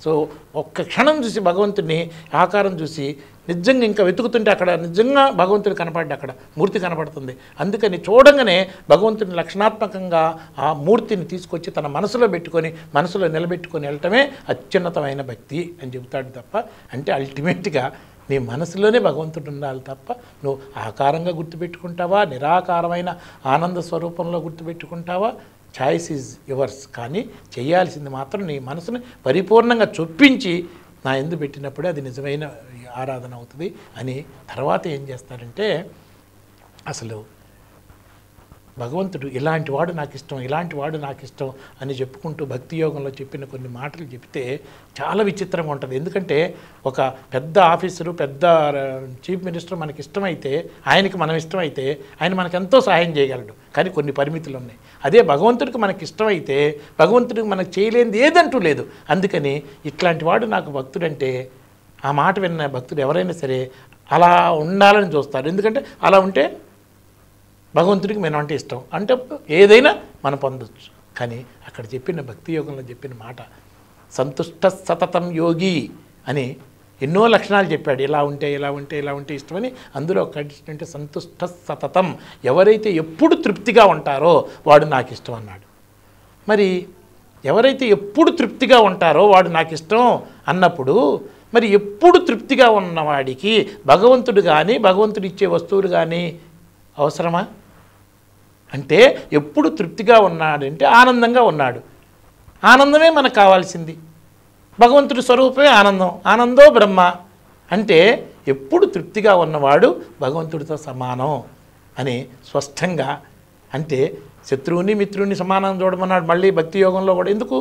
So ఒక్క క్షణం చూసి భగవంతుడిని ఆకారం చూసి నిజంగా ఇంకా వెతుకుతుంటే అక్కడ నిజంగా భగవంతుడు కనపడ్డా, అక్కడ మూర్తి కనపడుతుంది. అందుకని చూడంగానే భగవంతుని లక్షణాత్మకంగా ఆ మూర్తిని తీసుకొచ్చి తన మనసులో పెట్టుకొని మనసులో నిలబెట్టుకొని వెళ్ళటమే అత్యున్నతమైన భక్తి అని చెబుతాడు తప్ప, అంటే అల్టిమేట్గా నీ మనసులోనే భగవంతుడు ఉండాలి తప్ప నువ్వు ఆకారంగా గుర్తుపెట్టుకుంటావా, నిరాకారమైన ఆనంద స్వరూపంలో గుర్తుపెట్టుకుంటావా, చాయిస్ ఈజ్ యువర్స్. కానీ చేయాల్సింది మాత్రం నీ మనసుని పరిపూర్ణంగా చొప్పించి నా ఎందు పెట్టినప్పుడే అది నిజమైన ఆరాధన అవుతుంది అని. తర్వాత ఏం చేస్తారంటే అసలు భగవంతుడు ఇలాంటి వాడు నాకు ఇష్టం, ఇలాంటి వాడు నాకు ఇష్టం అని చెప్పుకుంటూ భక్తి యోగంలో చెప్పిన కొన్ని మాటలు చెప్తే చాలా విచిత్రంగా ఉంటుంది. ఎందుకంటే ఒక పెద్ద ఆఫీసరు, పెద్ద చీఫ్ మినిస్టర్ మనకి ఇష్టమైతే, ఆయనకి మనం ఇష్టమైతే ఆయన మనకు ఎంతో సహాయం చేయగలడు, కానీ కొన్ని పరిమితులు ఉన్నాయి. అదే భగవంతుడికి మనకి ఇష్టమైతే భగవంతుడికి మనకు చేయలేనిది ఏదంటూ లేదు. అందుకని ఇట్లాంటి వాడు నాకు భక్తుడంటే ఆ మాట విన్న భక్తుడు ఎవరైనా సరే అలా ఉండాలని చూస్తారు. ఎందుకంటే అలా ఉంటే భగవంతుడికి మనం అంటే ఇష్టం, అంటే ఏదైనా మనం పొందొచ్చు. కానీ అక్కడ చెప్పిన భక్తి యోగంలో చెప్పిన మాట సంతుష్ట సతతం యోగి అని ఎన్నో లక్షణాలు చెప్పాడు. ఇలా ఉంటే ఇలా ఉంటే ఇలా ఉంటే ఇష్టమని. అందులో ఒక కండిషన్ అంటే సంతుష్ట సతతం, ఎవరైతే ఎప్పుడు తృప్తిగా ఉంటారో వాడు నాకు ఇష్టం అన్నాడు. మరి ఎవరైతే ఎప్పుడు తృప్తిగా ఉంటారో వాడు నాకు ఇష్టం అన్నప్పుడు మరి ఎప్పుడు తృప్తిగా ఉన్నవాడికి భగవంతుడు కానీ భగవంతుడు ఇచ్చే వస్తువులు కానీ అవసరమా? అంటే ఎప్పుడు తృప్తిగా ఉన్నాడంటే ఆనందంగా ఉన్నాడు. ఆనందమే మనకు కావాల్సింది. భగవంతుడి స్వరూపమే ఆనందం, ఆనందో బ్రహ్మ. అంటే ఎప్పుడు తృప్తిగా ఉన్నవాడు భగవంతుడితో సమానం అని స్పష్టంగా. అంటే శత్రువుని మిత్రుని సమానం చూడమన్నాడు మళ్ళీ భక్తి యోగంలో కూడా. ఎందుకు?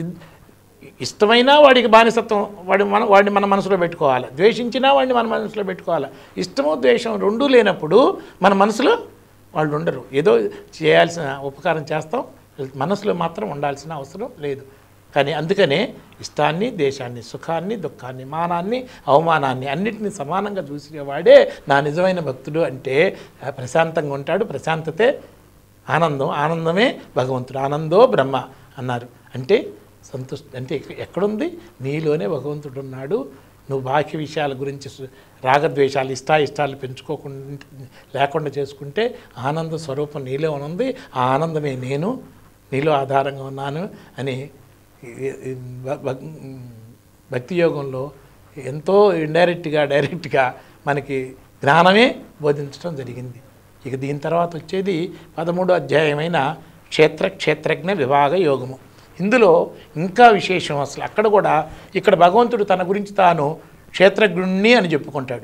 ఇష్టమైనా వాడికి బానిసత్వం, వాడిని మన మనసులో పెట్టుకోవాలి, ద్వేషించినా వాడిని మన మనసులో పెట్టుకోవాలి. ఇష్టము ద్వేషం రెండూ లేనప్పుడు మన మనసులో వాళ్ళు ఉండరు. ఏదో చేయాల్సిన ఉపకారం చేస్తాం, మనసులో మాత్రం ఉండాల్సిన అవసరం లేదు. కానీ అందుకనే ఇష్టాన్ని, దేశాన్ని, సుఖాన్ని, దుఃఖాన్ని, మానాన్ని, అవమానాన్ని అన్నిటినీ సమానంగా చూసేవాడే నా నిజమైన భక్తుడు. అంటే ప్రశాంతంగా ఉంటాడు. ప్రశాంతతే ఆనందం, ఆనందమే భగవంతుడు, ఆనందో బ్రహ్మ అన్నారు. అంటే అంటే ఎక్కడుంది? నీలోనే భగవంతుడు ఉన్నాడు. నువ్వు బాహ్య విషయాల గురించి రాగద్వేషాలు, ఇష్టాలు పెంచుకోకుండా లేకుండా చేసుకుంటే ఆనంద స్వరూపం నీలో ఉంది. ఆ ఆనందమే నేను, నీలో ఆధారంగా ఉన్నాను అని భక్తి యోగంలో ఎంతో ఇండైరెక్ట్గా డైరెక్ట్గా మనకి జ్ఞానమే బోధించడం జరిగింది. ఇక దీని తర్వాత వచ్చేది 13వ అధ్యాయమైన క్షేత్రజ్ఞ విభాగ యోగము. ఇందులో ఇంకా విశేషం అసలు. అక్కడ కూడా ఇక్కడ భగవంతుడు తన గురించి తాను క్షేత్రజ్ఞుణ్ణి అని చెప్పుకుంటాడు.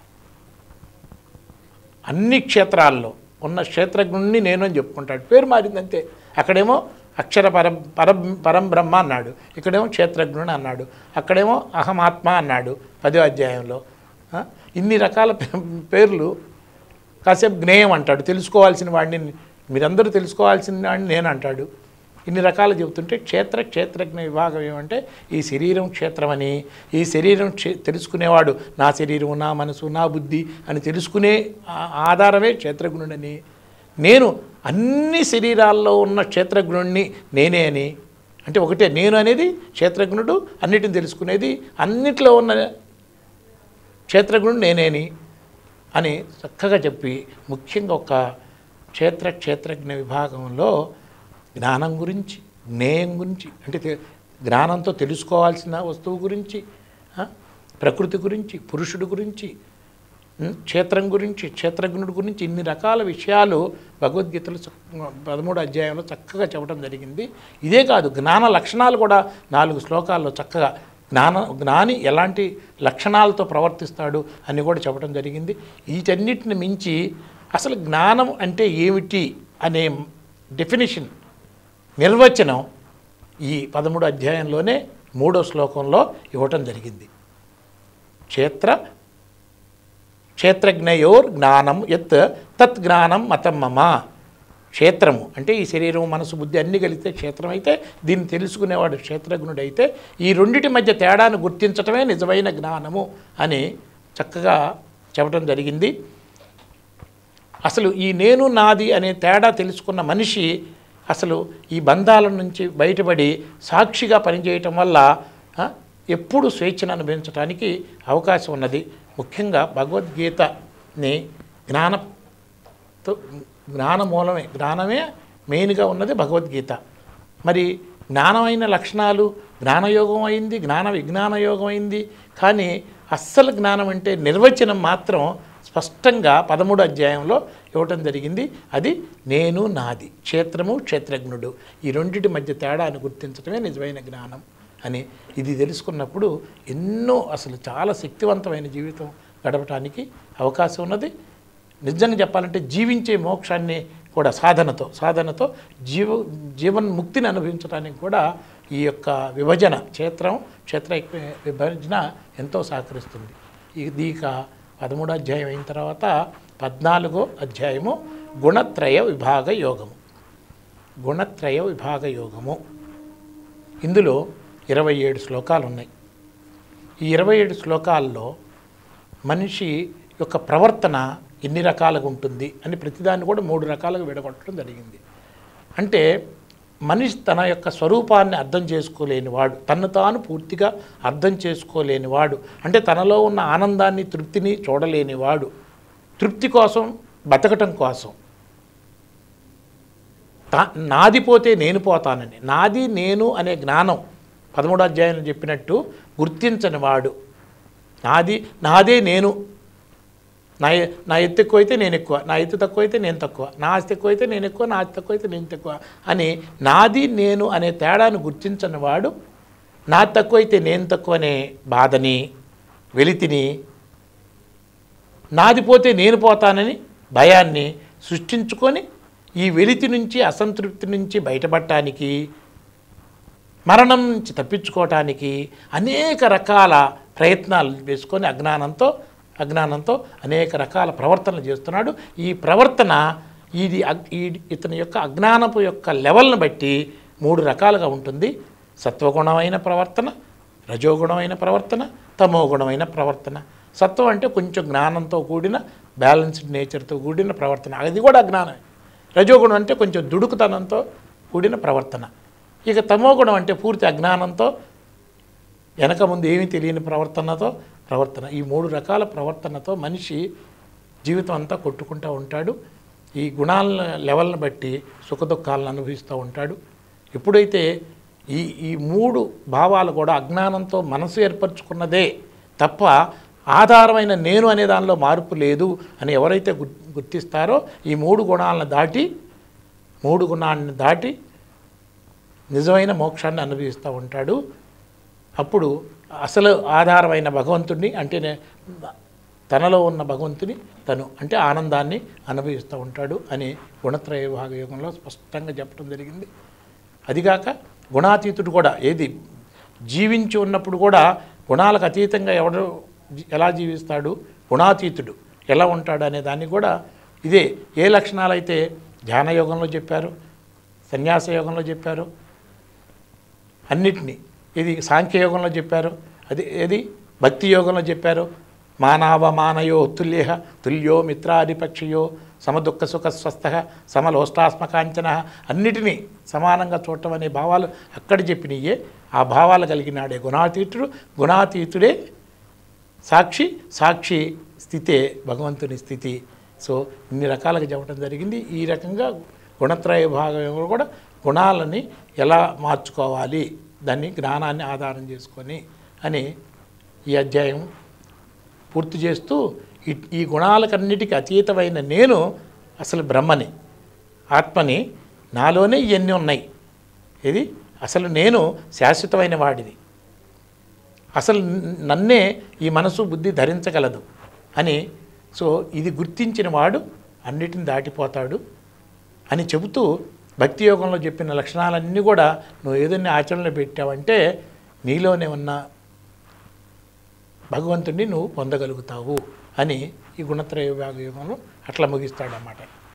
అన్ని క్షేత్రాల్లో ఉన్న క్షేత్రజ్ఞుణ్ణి నేను అని చెప్పుకుంటాడు. పేరు మారిందంతే. అక్కడేమో అక్షర పరం బ్రహ్మ అన్నాడు, ఇక్కడేమో క్షేత్రజ్ఞుని అన్నాడు, అక్కడేమో అహమాత్మ అన్నాడు 10వ అధ్యాయంలో. ఇన్ని రకాల పేర్లు. కాసేపు జ్ఞేయం అంటాడు, తెలుసుకోవాల్సిన వాడిని, మీరందరూ తెలుసుకోవాల్సిన వాడిని నేను అంటాడు. ఇన్ని రకాలు చెబుతుంటే క్షేత్రజ్ఞ విభాగం ఏమంటే ఈ శరీరం క్షేత్రమని, ఈ శరీరం తెలుసుకునేవాడు నా శరీరం, నా మనసు, నా బుద్ధి అని తెలుసుకునే ఆధారమే క్షేత్రజ్ఞుడని, నేను అన్ని శరీరాల్లో ఉన్న క్షేత్రజ్ఞుడిని నేనే అని. అంటే ఒకటే నేను అనేది క్షేత్రజ్ఞుడు, అన్నిటిని తెలుసుకునేది, అన్నిట్లో ఉన్న క్షేత్రజ్ఞుడు నేనేని అని చక్కగా చెప్పి, ముఖ్యంగా ఒక క్షేత్రజ్ఞ విభాగంలో జ్ఞానం గురించి, జ్ఞేయం గురించి, అంటే జ్ఞానంతో తెలుసుకోవాల్సిన వస్తువు గురించి, ప్రకృతి గురించి, పురుషుడు గురించి, క్షేత్రం గురించి, క్షేత్రజ్ఞుడి గురించి ఇన్ని రకాల విషయాలు భగవద్గీతలో 13వ అధ్యాయంలో చక్కగా చెప్పడం జరిగింది. ఇదే కాదు, జ్ఞాన లక్షణాలు కూడా 4 శ్లోకాల్లో చక్కగా జ్ఞాని ఎలాంటి లక్షణాలతో ప్రవర్తిస్తాడు అని కూడా చెప్పడం జరిగింది. వీటన్నిటిని మించి అసలు జ్ఞానం అంటే ఏమిటి అనే డెఫినిషన్, నిర్వచనం ఈ 13వ అధ్యాయంలోనే 3వ శ్లోకంలో ఇవ్వటం జరిగింది. క్షేత్రజ్ఞయోర్ జ్ఞానం యత్ తత్ జ్ఞానం మతం మమ. క్షేత్రము అంటే ఈ శరీరం, మనసు, బుద్ధి అన్నీ కలిగితే క్షేత్రం అయితే, దీన్ని తెలుసుకునేవాడు క్షేత్రజ్ఞుడైతే, ఈ రెండిటి మధ్య తేడాను గుర్తించటమే నిజమైన జ్ఞానము అని చక్కగా చెప్పడం జరిగింది. అసలు ఈ నేను నాది అనే తేడా తెలుసుకున్న మనిషి అసలు ఈ బంధాల నుంచి బయటపడి సాక్షిగా పనిచేయటం వల్ల ఎప్పుడు స్వేచ్ఛను అనుభవించడానికి అవకాశం ఉన్నది. ముఖ్యంగా భగవద్గీతని జ్ఞానమే మెయిన్గా ఉన్నది భగవద్గీత. మరి జ్ఞానమైన లక్షణాలు, జ్ఞానయోగం అయింది, జ్ఞాన విజ్ఞాన యోగం అయింది. కానీ అస్సలు జ్ఞానం అంటే నిర్వచనం మాత్రం స్పష్టంగా 13వ అధ్యాయంలో ఇవ్వటం జరిగింది. అది నేను, నాది, క్షేత్రము, క్షేత్రజ్ఞుడు, ఈ రెండింటి మధ్య తేడాను గుర్తించడమే నిజమైన జ్ఞానం అని. ఇది తెలుసుకున్నప్పుడు ఎన్నో అసలు చాలా శక్తివంతమైన జీవితం గడపడానికి అవకాశం ఉన్నది. నిజంగా చెప్పాలంటే జీవించే మోక్షాన్ని కూడా సాధనతో జీవన్ముక్తిని అనుభవించడానికి కూడా ఈ యొక్క విభజన క్షేత్ర విభజన ఎంతో సహకరిస్తుంది. ఇది ఇక 13వ అధ్యాయం అయిన తర్వాత 14వ అధ్యాయము గుణత్రయ విభాగ యోగము. ఇందులో 27 శ్లోకాలు ఉన్నాయి. ఈ 27 శ్లోకాల్లో మనిషి యొక్క ప్రవర్తన ఎన్ని రకాలుగా ఉంటుంది అని ప్రతిదాన్ని కూడా 3 రకాలుగా విడగొట్టడం జరిగింది. అంటే మనిషి తన యొక్క స్వరూపాన్ని అర్థం చేసుకోలేనివాడు, తన్ను తాను పూర్తిగా అర్థం చేసుకోలేనివాడు, అంటే తనలో ఉన్న ఆనందాన్ని, తృప్తిని చూడలేనివాడు, తృప్తి కోసం బతకటం కోసం నాది పోతే నేను పోతానని, నాది నేను అనే జ్ఞానం 13వ అధ్యాయంలో చెప్పినట్టు గుర్తించని వాడు, నాదే నేను, నా ఎత్తు ఎక్కువైతే నేను ఎక్కువ, నా ఎత్తు తక్కువైతే నేను తక్కువ, నా ఆస్తి ఎక్కువైతే నేను ఎక్కువ, నా ఆస్తి తక్కువైతే నేను తక్కువ అని నాది నేను అనే తేడాను గుర్తించని వాడు, నాది తక్కువైతే నేను తక్కువ అనే బాధని, వెలితిని, నాది పోతే నేను పోతానని భయాన్ని సృష్టించుకొని ఈ వెలితి నుంచి, అసంతృప్తి నుంచి బయటపడటానికి, మరణం నుంచి తప్పించుకోవటానికి అనేక రకాల ప్రయత్నాలు వేసుకొని అజ్ఞానంతో అనేక రకాల ప్రవర్తనలు చేస్తున్నాడు. ఈ ప్రవర్తన ఇతని యొక్క అజ్ఞానపు యొక్క లెవెల్ని బట్టి 3 రకాలుగా ఉంటుంది. సత్వగుణమైన ప్రవర్తన, రజోగుణమైన ప్రవర్తన, తమోగుణమైన ప్రవర్తన. సత్వం అంటే కొంచెం జ్ఞానంతో కూడిన బ్యాలెన్స్డ్ నేచర్తో కూడిన ప్రవర్తన, అది కూడా అజ్ఞానమే. రజోగుణం అంటే కొంచెం దుడుకుతనంతో కూడిన ప్రవర్తన. ఇక తమోగుణం అంటే పూర్తి అజ్ఞానంతో, వెనక ముందు ఏమీ తెలియని ప్రవర్తన. ఈ 3 రకాల ప్రవర్తనతో మనిషి జీవితం అంతా కొట్టుకుంటూ ఉంటాడు. ఈ గుణాల లెవెల్ని బట్టి సుఖదుఖాలను అనుభవిస్తూ ఉంటాడు. ఎప్పుడైతే ఈ 3 భావాలు కూడా అజ్ఞానంతో మనసు ఏర్పరచుకున్నదే తప్ప ఆధారమైన నేను అనే దానిలో మార్పు లేదు అని ఎవరైతే గుర్తిస్తారో ఈ 3 గుణాలను దాటి నిజమైన మోక్షాన్ని అనుభవిస్తూ ఉంటాడు. అప్పుడు అసలు ఆధారమైన భగవంతుడిని, అంటే తనలో ఉన్న భగవంతుని అంటే ఆనందాన్ని అనుభవిస్తూ ఉంటాడు అని గుణత్రయ విభాగ యోగంలో స్పష్టంగా చెప్పడం జరిగింది. అదిగాక గుణాతీతుడు కూడా జీవించి ఉన్నప్పుడు కూడా గుణాలకు అతీతంగా ఎలా జీవిస్తాడు, గుణాతీతుడు ఎలా ఉంటాడు అనే దాన్ని కూడా ఇదే ఏ లక్షణాలు అయితే ధ్యానయోగంలో చెప్పారు, సన్యాస యోగంలో చెప్పారు, అన్నిటినీ ఇది సాంఖ్యయోగంలో చెప్పారు, అది భక్తి యోగంలో చెప్పారు. మానవమానయో తుల్యో మిత్రాదిపక్షయో సమదుఃఖ సుఖ స్వస్థ సమలోష్టాస్మకాంచన, అన్నిటినీ సమానంగా చూడటం అనే భావాలు అక్కడ చెప్పినయే. ఆ భావాలు కలిగినాడే గుణాతీతుడే సాక్షి స్థితే భగవంతుని స్థితి. సో ఇన్ని రకాలుగా చెప్పడం జరిగింది. ఈ రకంగా గుణత్రయ విభాగంలో కూడా గుణాలని ఎలా మార్చుకోవాలి, దాన్ని జ్ఞానాన్ని ఆధారం చేసుకొని అని ఈ అధ్యాయం పూర్తి చేస్తూ ఈ గుణాలకన్నిటికీ అతీతమైన నేను అసలు బ్రహ్మని, ఆత్మని, నాలోనే ఇవన్నీ ఉన్నాయి, ఇది అసలు నేను శాశ్వతమైన వాడిని, అసలు నన్నే ఈ మనసు బుద్ధి ధరించగలదు అని. సో ఇది గుర్తించిన వాడు అన్నిటిని దాటిపోతాడు అని చెబుతూ భక్తి యోగంలో చెప్పిన లక్షణాలన్నీ కూడా నువ్వు ఏదైనా ఆచరణలో పెట్టావంటే నీలోనే ఉన్న భగవంతుడిని నువ్వు పొందగలుగుతావు అని ఈ గుణత్రయ విభాగ యోగంలో అట్లా ముగిస్తాడన్నమాట.